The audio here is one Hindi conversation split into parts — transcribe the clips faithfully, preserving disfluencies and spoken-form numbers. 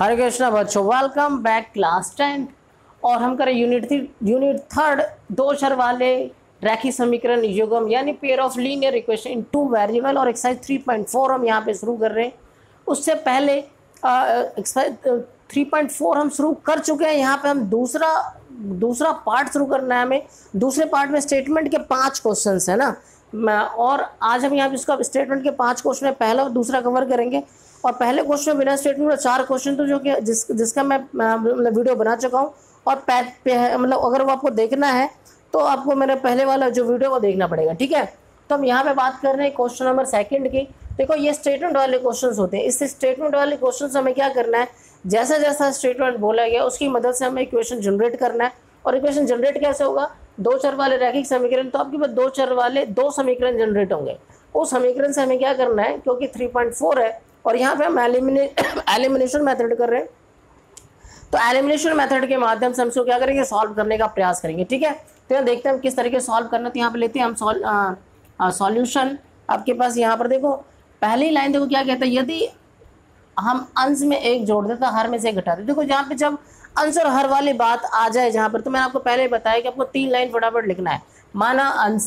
हरे कृष्णा बच्चों, वेलकम बैक क्लास टेंथ। और हम करें यूनिट थ्री यूनिट थर्ड दो चर वाले रैखिक समीकरण युग्म यानी pair of linear equation in two variable और एक्सरसाइज थ्री पॉइंट फोर हम यहाँ पे शुरू कर रहे हैं। उससे पहले एक्सरसाइज थ्री पॉइंट फोर हम शुरू कर चुके हैं। यहाँ पे हम दूसरा दूसरा पार्ट शुरू करना है हमें। दूसरे पार्ट में स्टेटमेंट के पांच क्वेश्चन है ना, और आज हम यहाँ पे इसका स्टेटमेंट के पांच क्वेश्चन है, पहला और दूसरा कवर करेंगे। और पहले क्वेश्चन में बिना स्टेटमेंट में चार क्वेश्चन तो जो कि जिस जिसका मैं मतलब वीडियो बना चुका हूँ, और मतलब अगर वो आपको देखना है तो आपको मेरे पहले वाला जो वीडियो को देखना पड़ेगा, ठीक है। तो हम यहाँ पे बात कर रहे हैं क्वेश्चन नंबर सेकंड की। देखो ये स्टेटमेंट वाले क्वेश्चंस होते हैं। इस स्टेटमेंट वाले क्वेश्चन से हमें क्या करना है, जैसा जैसा स्टेटमेंट बोला गया उसकी मदद से हमें इक्वेशन जनरेट करना है। और इक्वेशन जनरेट कैसे होगा, दो चर वाले रैखिक समीकरण, तो आपके पास दो चर वाले दो समीकरण जनरेट होंगे। उस समीकरण से हमें क्या करना है, क्योंकि थ्री पॉइंट फोर है और यहाँ पे हम एलिमिनेशन मेथड कर रहे हैं, तो एलिमिनेशन मेथड के माध्यम से हम इसको क्या करेंगे, सॉल्व करने का प्रयास करेंगे, ठीक है। तो यहाँ देखते हैं हम किस तरीके से सॉल्व करना। तो यहाँ पे लेते हैं हम सॉल्यूशन। आपके पास यहाँ पर देखो पहली लाइन देखो क्या कहता है, यदि हम अंश में एक जोड़ देते हर में से एक घटा देते। देखो जहाँ पे जब अंश और हर वाली बात आ जाए जहाँ पर, तो मैंने आपको पहले बताया कि आपको तीन लाइन फटाफट लिखना है। माना अंश,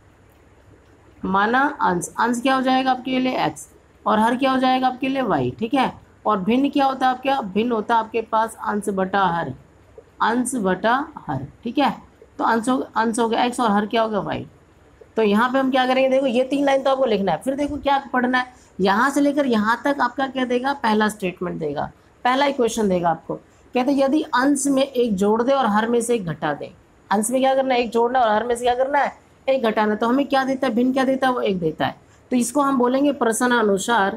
माना अंश, अंश क्या हो जाएगा आपके लिए x, और हर क्या हो जाएगा आपके लिए y, ठीक है। और भिन्न क्या होता है आपका, भिन्न होता है आपके पास अंश बटा हर, अंश बटा हर, ठीक है। तो अंश हो अंश हो गया x और हर क्या होगा y। तो यहाँ पे हम क्या करेंगे, देखो ये तीन लाइन तो आपको लिखना है। फिर देखो क्या पढ़ना है, यहाँ से लेकर यहाँ तक आपका क्या देगा, पहला स्टेटमेंट देगा, पहला इक्वेशन देगा आपको। कहते हैं यदि अंश में एक जोड़ दे और हर में से एक घटा दे। अंश में क्या करना है, एक जोड़ना, और हर में से क्या करना है, एक घटाना। तो हमें क्या देता है, भिन्न क्या देता है, वो एक देता है। तो इसको हम बोलेंगे प्रश्नानुसार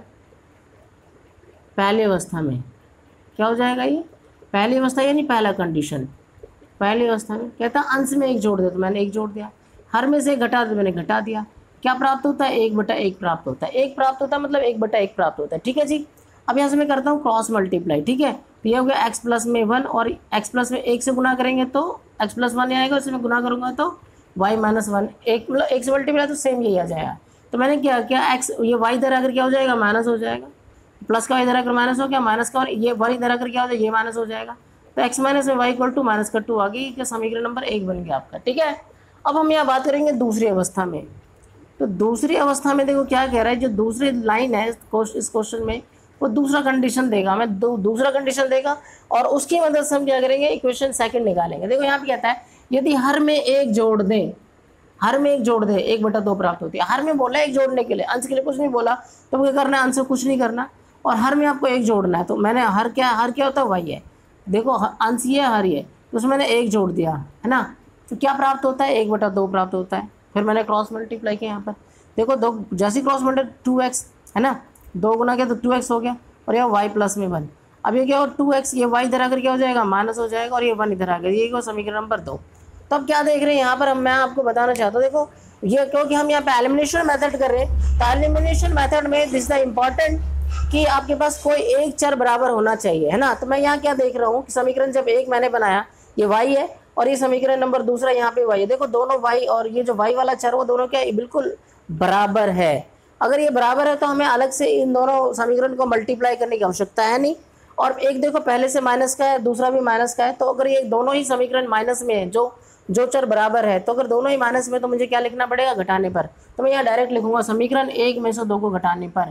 पहली अवस्था में क्या हो जाएगा, ये पहली अवस्था यानी पहला कंडीशन। पहली अवस्था में कहता है अंश में एक जोड़ दे, तो मैंने एक जोड़ दिया, हर में से एक घटा दे, तो मैंने घटा दिया। क्या प्राप्त होता है, एक बटा एक प्राप्त होता है। एक प्राप्त होता है मतलब एक बटा एक प्राप्त होता है, ठीक है जी। अब यहाँ से मैं करता हूँ क्रॉस मल्टीप्लाई, ठीक है। तो ये हो गया एक्स प्लस में वन, और एक्स प्लस में एक से गुना करेंगे तो एक्स प्लस वन आएगा, उसमें गुना करूँगा तो वाई माइनस वन, एक मतलब एक से मल्टीप्लाई तो सेम यही आ जाएगा। तो मैंने क्या क्या एक्स, ये वाई इधर आकर क्या हो जाएगा, माइनस हो जाएगा। प्लस का इधर आकर माइनस हो गया, माइनस का ये वन इधर आकर क्या हो जाएगा, ये माइनस हो जाएगा। तो एक्स माइनस में वाई इक्वल टू माइनस का टू आ गई, क्या समीकरण नंबर एक बन गया आपका, ठीक है। अब हम यहाँ बात करेंगे दूसरी अवस्था में। तो दूसरी अवस्था में देखो क्या कह रहा है, जो दूसरी लाइन है इस क्वेश्चन में, वो दूसरा कंडीशन देगा हमें, दू, दूसरा कंडीशन देगा, और उसकी मदद से हम क्या करेंगे, इक्वेशन सेकंड निकालेंगे। देखो यहाँ पे कहता है यदि हर में एक जोड़ दें, हर में एक जोड़ दे, एक बटा दो प्राप्त होती है। हर में बोला एक जोड़ने के लिए, अंश के लिए कुछ नहीं बोला, तो क्या करना है, अंश कुछ नहीं करना, और हर में आपको एक जोड़ना है। तो मैंने हर क्या, हर क्या होता है, वही है। देखो अंश ये हर ये, तो उसमें मैंने एक जोड़ दिया है ना, तो क्या प्राप्त होता है, एक बटा दो प्राप्त होता है। फिर मैंने क्रॉस मल्टीप्लाई किया यहाँ पर, देखो दो जैसी क्रॉस मल्टीप्लाई टू एक्स है ना, दो गुना किया तो टू एक्स हो गया, और यह वाई प्लस में वन। अब ये क्या हो, टू एक्स, ये वाई इधर आकर क्या हो जाएगा, माइनस हो जाएगा, और ये वन इधर आ गया, ये समीकरण नंबर दो। तो अब क्या देख रहे हैं यहाँ पर, हम मैं आपको बताना चाहता हूँ, देखो ये क्योंकि हम यहाँ पे एलिमिनेशन मेथड कर रहे हैं, तो एलिमिनेशन मेथड में दिस द इम्पॉर्टेंट कि आपके पास कोई एक चर बराबर होना चाहिए, है ना। तो मैं यहाँ क्या देख रहा हूँ कि समीकरण जब एक मैंने बनाया, ये वाई है, और ये समीकरण नंबर दूसरा यहाँ पे वाई है। देखो दोनों वाई और ये जो वाई वाला चर, वो दोनों क्या बिल्कुल बराबर है। अगर ये बराबर है तो हमें अलग से इन दोनों समीकरण को मल्टीप्लाई करने की आवश्यकता है नहीं। और एक देखो पहले से माइनस का है, दूसरा भी माइनस का है, तो अगर ये दोनों ही समीकरण माइनस में है, जो जो चर बराबर है, तो अगर दोनों ही माइनस में, तो मुझे क्या लिखना पड़ेगा, घटाने पर। तो मैं यहाँ डायरेक्ट लिखूंगा समीकरण एक में से दो को घटाने पर,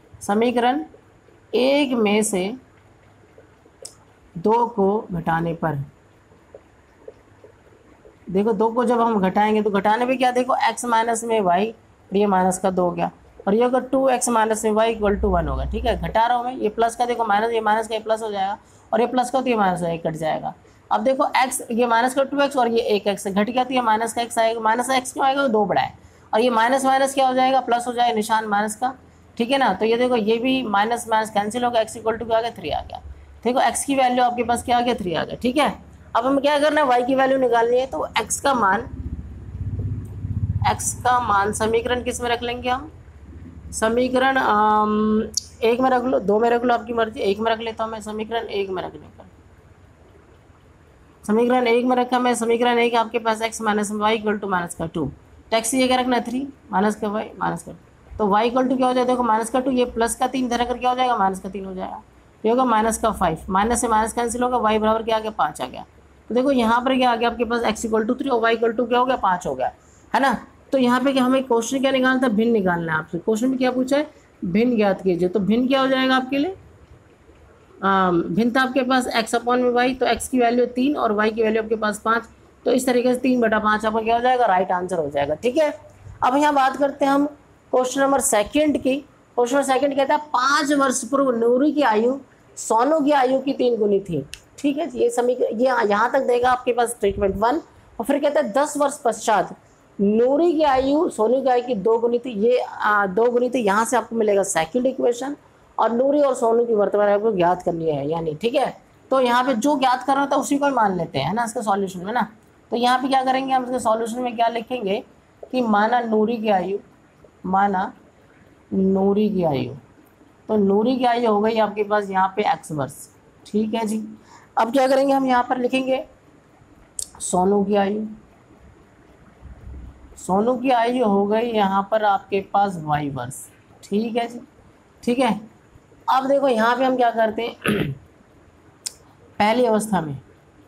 समीकरण एक में से दो को घटाने पर। देखो दो को जब हम घटाएंगे तो घटाने पे क्या, देखो x माइनस में y, और ये माइनस का दो हो गया, और ये अगर टू एक्स माइनस में y इक्वल टू वन होगा, ठीक है। घटा रहा हूँ मैं, ये प्लस का देखो माइनस, ये माइनस का ये प्लस हो जाएगा, और ये प्लस का तो ये माइनस का कट जाएगा। अब देखो x, ये माइनस का टू एक्स और ये एक एक्स घट गया, तो ये माइनस का एक्स आएगा, माइनस का एक्स क्यों आएगा, दो बड़ा है, और ये माइनस माइनस क्या हो जाएगा, प्लस हो जाएगा, निशान माइनस का, ठीक है ना। तो ये देखो ये भी माइनस माइनस कैंसिल होगा, एक्स इक्वल टू क्या आ गया, थ्री आ गया। देखो एक्स की वैल्यू आपके पास क्या आ गया, थ्री आ गया, ठीक है। अब हम क्या करना है, वाई की वैल्यू निकालनी है, तो एक्स का मान, एक्स का मान समीकरण किस में रख लेंगे हम, समीकरण एक में रख लो, दो में रख लो, आपकी मर्जी, एक में रख लेता हूँ मैं, समीकरण एक में रखने का, समीकरण एक में रखा मैं, समीकरण एक आपके पास x minus y equal to minus का टू, टैक्स ये क्या रखना है, थ्री, माइनस का वाई माइनस का, तो वाई इक्वल टू क्या हो जाएगा, देखो माइनस का टू, ये प्लस का तीन इधर आकर क्या हो जाएगा, माइनस का तीन हो जाएगा। तो होगा माइनस का फाइव, माइनस से माइनस कैंसिल होगा, वाई बराबर क्या आ गया, पाँच आ गया। तो देखो यहाँ पर क्या आ गया आपके पास, एक्स इक्वल टू थ्री और वाई इक्वल टू क्या हो गया, पाँच हो गया, है ना। तो यहाँ पे क्या हमें क्वेश्चन क्या निकालना था, भिन्न निकालना है आपसे। क्वेश्चन में क्या पूछा है, भिन्न ज्ञात कीजिए। तो भिन्न क्या हो जाएगा आपके लिए, भिन्न था आपके पास एक्स अपॉन में वाई, तो एक्स की वैल्यू तीन और वाई की वैल्यू आपके पास पाँच, तो इस तरीके से तीन बटा पाँच आपका क्या हो जाएगा, राइट आंसर हो जाएगा। ठीक है, अब यहाँ बात करते हैं हम क्वेश्चन नंबर सेकंड की। क्वेश्चन नंबर सेकंड कहता है पाँच वर्ष पूर्व नूरी की आयु सोनू की आयु की तीन गुनी थी। ठीक है, ये समीकरण ये यहाँ तक देगा आपके पास ट्रीटमेंट वन, और फिर कहता है दस वर्ष पश्चात नूरी की आयु सोनू की आयु की दो गुनी थी। ये आ, दो गुनी थी, यहाँ से आपको मिलेगा सेकंड इक्वेशन, और नूरी और सोनू की वर्तमान आयु को ज्ञात करनी है यानी। ठीक है, तो यहाँ पे जो ज्ञात कर रहा था उसी को ही मान लेते हैं ना इसका सॉल्यूशन में ना। तो यहाँ पे क्या करेंगे हम, इसके सॉल्यूशन में क्या लिखेंगे कि माना नूरी की आयु, माना नूरी की आयु, तो नूरी की आयु हो गई आपके पास यहाँ पे एक्स वर्ष। ठीक है जी, अब क्या करेंगे हम, यहाँ पर लिखेंगे सोनू की आयु, सोनू की आयु हो गई यहाँ पर आपके पास वाई वर्ष। ठीक है जी, ठीक है। अब देखो यहाँ पे हम क्या करते हैं पहली अवस्था में,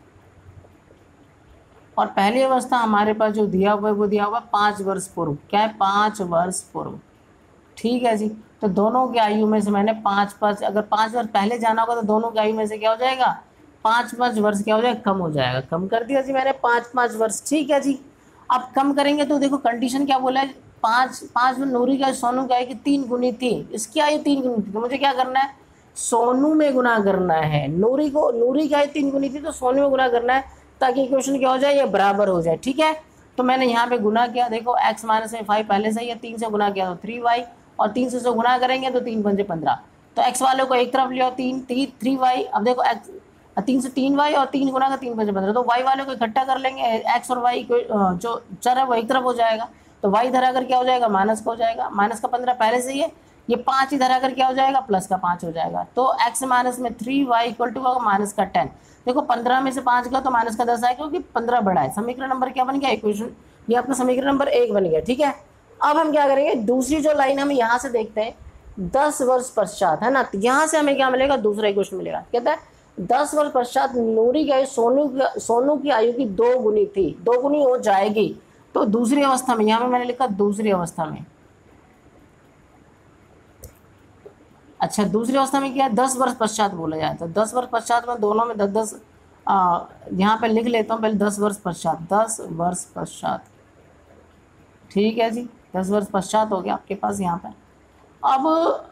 और पहली अवस्था हमारे पास जो दिया हुआ है वो दिया हुआ है पाँच वर्ष पूर्व, क्या है, पाँच वर्ष पूर्व। ठीक है जी, तो दोनों की आयु में से मैंने पाँच पाँच, अगर पाँच वर्ष पहले जाना होगा तो दोनों की आयु में से क्या हो जाएगा, पाँच पाँच वर्ष क्या हो जाएगा, कम हो जाएगा। कम कर दिया जी मैंने पाँच पाँच वर्ष। ठीक है जी, अब कम करेंगे तो देखो कंडीशन क्या बोला है, पाँच पाँच में नूरी का सोनू का है कि तीन गुनी थी, इसकी आयु तीन गुनी थी, तो मुझे क्या करना है, सोनू में गुना करना है। नूरी को, नूरी की आयु तीन गुनी थी तो सोनू में गुना करना है, ताकि इक्वेशन क्या हो जाए, ये बराबर हो जाए। ठीक है, तो मैंने यहाँ पे गुना किया, देखो x माइनस में फाइव पहले से ही है, तीन से गुना किया तो थ्री वाई, और तीन से गुना करेंगे तो तीन पंजे पंद्रह, तो x वाले को एक तरफ लिया तीन तीन थ्री वाई। अब देखो x तीन से तीन वाई और तीन गुना का तीन पंजे पंद्रह, तो y वाले को इकट्ठा कर लेंगे, x और y को जो चर है वो एक तरफ हो जाएगा, तो y धरा कर क्या हो जाएगा, माइनस का हो जाएगा, माइनस का पंद्रह पहले से ही है, ये पाँच ही धरा कर क्या हो जाएगा, प्लस का पाँच हो जाएगा। तो x माइनस में थ्री वाई इक्वल टू होगा माइनस का टेन। देखो पंद्रह में से पाँच का तो माइनस का दस आएगा, क्योंकि पंद्रह बड़ा है। समीकरण नंबर क्या बन गया, इक्वेशन ये आपका समीकरण नंबर एक बन गया। ठीक है, अब हम क्या करेंगे, दूसरी जो लाइन हम यहाँ से देखते हैं दस वर्ष पश्चात, है ना, यहाँ से हमें क्या मिलेगा, दूसरा इक्वेशन मिलेगा। कहता है दस वर्ष पश्चात नूरी की आयु सोनू की सोनू की आयु की दो गुनी थी, दो गुनी हो जाएगी। तो दूसरी अवस्था में, यहाँ पे मैंने लिखा दूसरी अवस्था में, अच्छा दूसरी अवस्था में क्या है, दस वर्ष पश्चात बोला जाए तो दस वर्ष पश्चात में दोनों में दस दस यहाँ पे लिख लेता हूँ पहले, दस वर्ष पश्चात, दस वर्ष पश्चात। ठीक है जी, दस वर्ष पश्चात हो गया आपके पास यहाँ पर। अब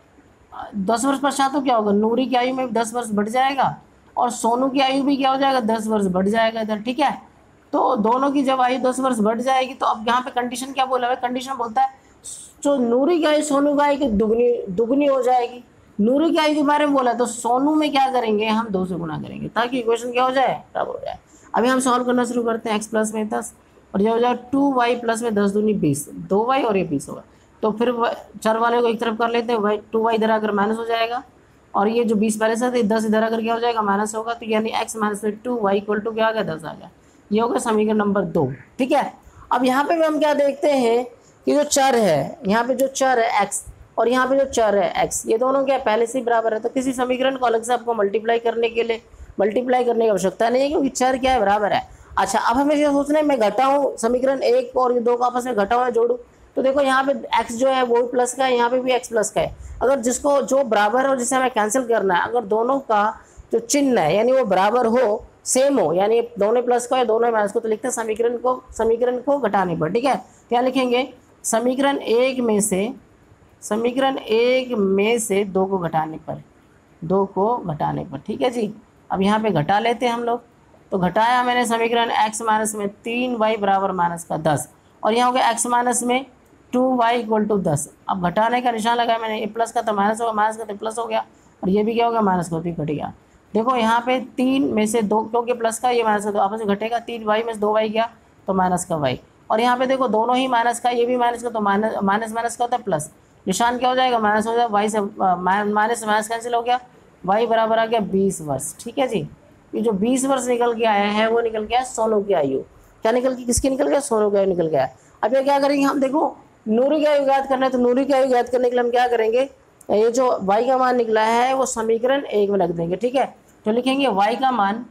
दस वर्ष पश्चात तो क्या होगा, नूरी की आयु में दस वर्ष बढ़ जाएगा और सोनू की आयु भी क्या हो जाएगा, दस वर्ष बढ़ जाएगा इधर। ठीक है, तो दोनों की जब आयु दस वर्ष बढ़ जाएगी तो अब यहाँ पे कंडीशन क्या बोला है, कंडीशन बोलता है जो नूरी की आयु सोनू की आयु की दुगनी दुगनी हो जाएगी। नूरी की आयु के बारे में बोला तो सोनू में क्या करेंगे, हम दो से गुना करेंगे ताकि इक्वेशन क्या हो जाए, बराबर हो जाए। अभी हम सॉल्व करना शुरू करते हैं, एक्स प्लस में दस और ये हो जाए टू वाई प्लस में दस दूनी बीस, दो वाई और ये बीस होगा। तो फिर चार वाले को एक तरफ कर लेते हैं, वाई टू वाई इधर आकर माइनस हो जाएगा और ये जो बीस पहले से थे दस इधर आकर क्या हो जाएगा, माइनस होगा। तो यानी एक्स माइनस में टू वाई इक्वल टू क्या आ गया, दस आ गया। ये होगा समीकरण नंबर दो। ठीक है, अब यहाँ पे भी हम क्या देखते हैं कि जो चर है, यहाँ पे जो चर है एक्स और यहाँ पे जो चर है एक्स, ये दोनों क्या पहले से ही बराबर है। तो किसी समीकरण को अलग से आपको मल्टीप्लाई करने के लिए मल्टीप्लाई करने की आवश्यकता नहीं है, क्योंकि चर क्या है, बराबर है। अच्छा, अब हमें ये सोचना है मैं घटाऊँ समीकरण एक और ये दो को आपस में घटाऊँ या जोड़ूँ। तो देखो यहाँ पे x जो है वो प्लस का है, यहाँ पे भी x प्लस का है। अगर जिसको जो बराबर है और जिसे हमें कैंसिल करना है, अगर दोनों का जो चिन्ह है यानी वो बराबर हो, सेम हो, यानी दोनों प्लस का है दोनों माइनस को, तो लिखते हैं समीकरण को समीकरण को घटाने पर। ठीक है, क्या लिखेंगे, समीकरण एक में से समीकरण एक में से दो को घटाने पर, दो को घटाने पर। ठीक है जी, अब यहाँ पे घटा लेते हैं हम लोग। तो घटाया मैंने समीकरण x माइनस में तीन वाई बराबर माइनस का दस और यहाँ हो गया x माइनस में टू वाई इक्वल टू दस। अब घटाने का निशान लगाया मैंने, ये प्लस का तो माइनस होगा, माइनस का तो प्लस हो गया और ये भी क्या होगा, माइनस का भी घट गया। देखो यहाँ पे तीन में से दो, क्योंकि प्लस का ये माइनस का, तो आपस में घटेगा, तीन वाई में से दो वाई गया तो माइनस का वाई, और यहाँ पे देखो दोनों ही माइनस का, ये भी माइनस का, तो माइनस माइनस माइनस का होता है प्लस, निशान क्या हो जाएगा, माइनस हो जाएगा, वाई से माइनस से माइनस कैंसिल हो गया, वाई बराबर आ गया बीस वर्ष। ठीक है जी, ये जो बीस वर्ष निकल के आया है वो निकल गया सोनू की आयु। क्या निकल के, किसकी निकल गया, सोनू की आयु निकल गया। अब ये क्या करेंगे हम, देखो नूरी की आयु ज्ञात करना है तो नूरी की आयु ज्ञात करने के लिए हम क्या करेंगे, ये जो y का मान निकला है वो समीकरण एक में रख देंगे, ठीक है। तो लिखेंगे y का मान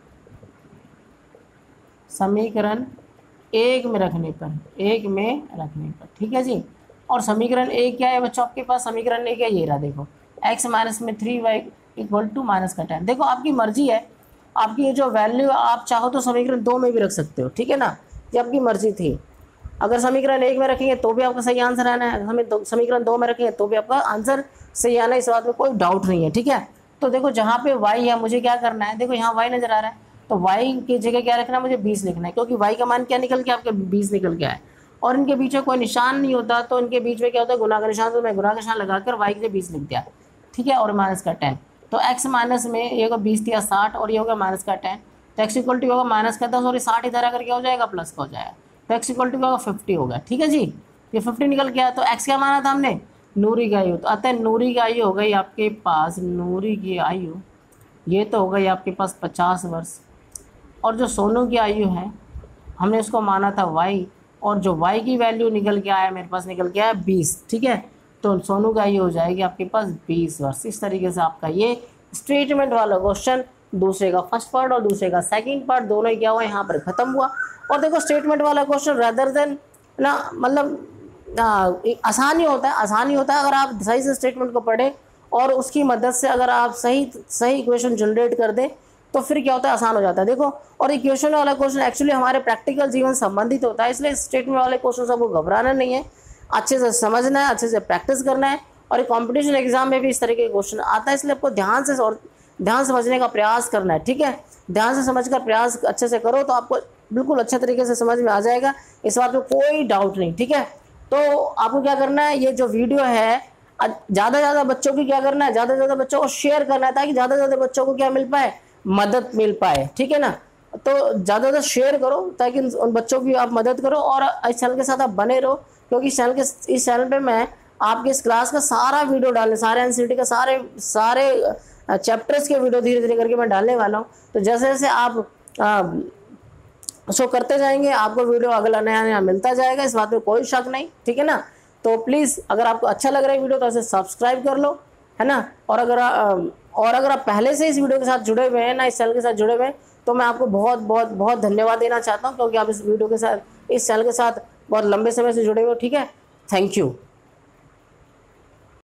समीकरण एक में रखने पर, एक में रखने पर, ठीक है जी। और समीकरण एक क्या है बच्चों आपके पास, समीकरण एक है ये रहा, देखो x माइनस में three y equal to minus का टेन। देखो आपकी मर्जी है, आपकी ये जो वैल्यू आप चाहो तो समीकरण दो में भी रख सकते हो, ठीक है ना, ये आपकी मर्जी थी। अगर समीकरण एक में रखेंगे तो भी आपका सही आंसर आना है, हमें दो, समीकरण दो में रखेंगे तो भी आपका आंसर सही आना है, इस बात में कोई डाउट नहीं है, ठीक है। तो देखो जहाँ पे y है मुझे क्या करना है, देखो यहाँ y नजर आ रहा है तो y की जगह क्या रखना है, मुझे बीस लिखना है, क्योंकि y का मान क्या निकल के आपका बीस निकल गया है और इनके बीच में कोई निशान नहीं होता, तो इनके बीच में क्या होता है गुना का निशान, तो मैं गुना का निशान लगाकर y के बीस लिख दिया, ठीक है। और माइनस का टेन, तो x माइनस में ये होगा बीस दिया साठ और ये होगा माइनस का टेन, तो x इक्वल टू होगा माइनस का दस और ये साठ इधर आकर क्या हो जाएगा प्लस का हो जाएगा, तो x इक्वल टू होगा फिफ्टी होगा, ठीक है जी। ये फिफ्टी निकल गया, तो x क्या माना था हमने, नूरी की आयु, तो अतः नूरी की आयु हो गई आपके पास, नूरी की आयु ये तो हो गई आपके पास पचास वर्ष, और जो सोनू की आयु है हमने उसको माना था y, और जो y की वैल्यू निकल के आया मेरे पास निकल के आया बीस, ठीक है। तो सोनू की आयु हो जाएगी आपके पास बीस वर्ष। इस तरीके से आपका ये स्टेटमेंट वाला क्वेश्चन, दूसरे का फर्स्ट पार्ट और दूसरे का सेकंड पार्ट दोनों ही क्या हुआ यहाँ पर खत्म हुआ। और देखो स्टेटमेंट वाला क्वेश्चन रेदर देन ना, मतलब आसानी होता है, आसानी होता है अगर आप सही से स्टेटमेंट को पढ़ें और उसकी मदद से अगर आप सही सही इक्वेशन जनरेट कर दें तो फिर क्या होता है आसान हो जाता है। देखो और इक्वेशन वाला क्वेश्चन एक्चुअली हमारे प्रैक्टिकल जीवन संबंधित होता है, इसलिए स्टेटमेंट वाले क्वेश्चन से आपको घबराना नहीं है, अच्छे से समझना है, अच्छे से प्रैक्टिस करना है। और एक कॉम्पिटिशन एग्जाम में भी इस तरीके के क्वेश्चन आता है, इसलिए आपको ध्यान से और ध्यान से समझने का प्रयास करना है, ठीक है। ध्यान से समझ कर प्रयास अच्छे से करो तो आपको बिल्कुल अच्छे तरीके से समझ में आ जाएगा, इस बात में कोई डाउट नहीं, ठीक है। तो आपको क्या करना है, ये जो वीडियो है ज़्यादा से ज़्यादा बच्चों की क्या करना है, ज़्यादा से ज़्यादा बच्चों को शेयर करना है ताकि ज़्यादा से ज़्यादा बच्चों को क्या मिल पाए, मदद मिल पाए, ठीक है ना। तो ज़्यादा से ज़्यादा शेयर करो ताकि उन बच्चों की आप मदद करो और इस चैनल के साथ आप बने रहो, क्योंकि इस चैनल के इस चैनल पे मैं आपके इस क्लास का सारा वीडियो डालने, सारे एनसीईआरटी का सारे सारे चैप्टर्स के वीडियो धीरे धीरे करके मैं डालने वाला हूँ। तो जैसे जैसे आप आ, शो करते जाएंगे आपको वीडियो अगला नया नया मिलता जाएगा, इस बात में कोई शक नहीं, ठीक है ना। तो प्लीज़ अगर आपको अच्छा लग रहा है वीडियो तो इसे सब्सक्राइब कर लो, है ना। और अगर आ, और अगर आप पहले से इस वीडियो के साथ जुड़े हुए हैं ना, इस चैनल के साथ जुड़े हुए हैं, तो मैं आपको बहुत बहुत बहुत धन्यवाद देना चाहता हूँ, क्योंकि आप इस वीडियो के साथ इस चैनल के साथ बहुत लंबे समय से जुड़े हुए हो, ठीक है। Thank you.